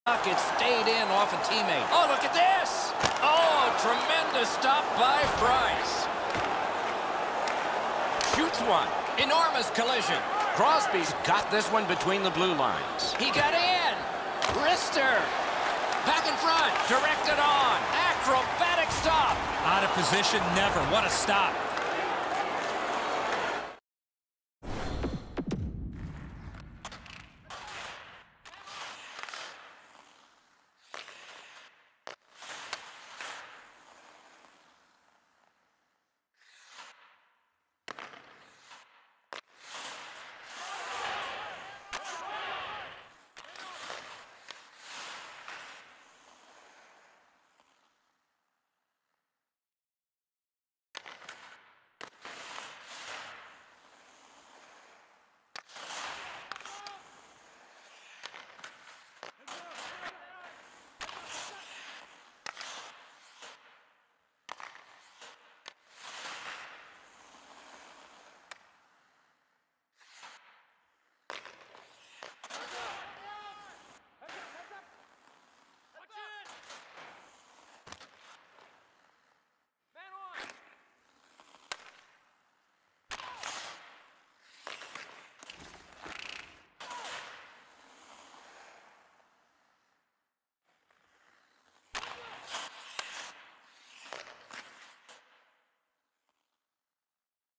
It stayed in off a teammate. Oh, look at this! Oh, tremendous stop by Bryce. Shoots one. Enormous collision. Crosby's got this one between the blue lines. He got in. Wrister. Back in front. Directed on. Acrobatic stop. Out of position, never. What a stop.